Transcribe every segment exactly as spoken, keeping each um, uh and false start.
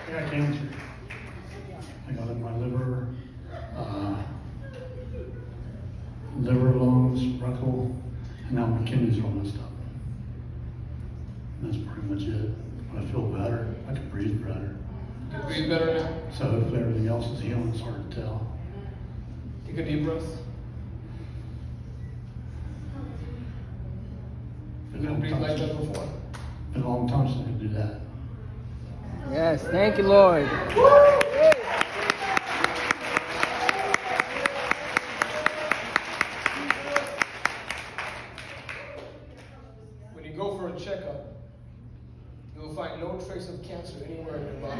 I got cancer. I got in my liver, uh, liver, lungs, rectal, and now my kidneys are all messed up. That's pretty much it. But I feel better. I can breathe better. You can breathe better now? So hopefully everything else is healing. It's hard to tell. Take a deep breath. You couldn't breathe like that before? It's been a long time since I could do that. Yes, thank you, Lord. When you go for a checkup, you'll find no trace of cancer anywhere in your body.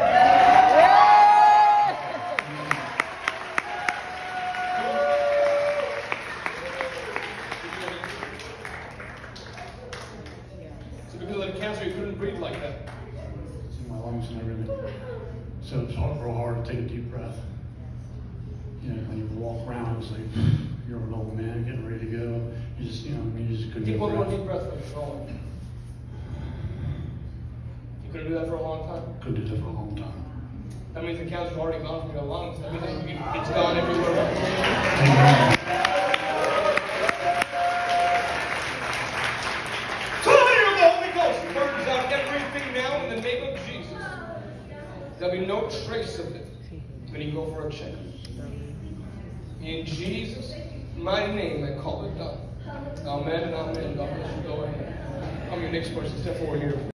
So because of the cancer, you couldn't breathe like that. It's in my lungs and everything. So it's hard, real hard to take a deep breath. You know, when you walk around, it's like you're an old man getting ready to go. You just, you know, you just couldn't Take get one more breath. deep breath for a moment. You couldn't do that for a long time? Couldn't do that for a long time. That means the cancer's already gone from your lungs. That means it's gone everywhere else. Amen. Fire of the Holy Ghost burns out everything now in the name of Jesus. There'll be no trace of it when you go for a checkup. In Jesus' mighty name, I call it done. Amen and amen. God bless you. Go ahead. I'm your next person. Step forward here.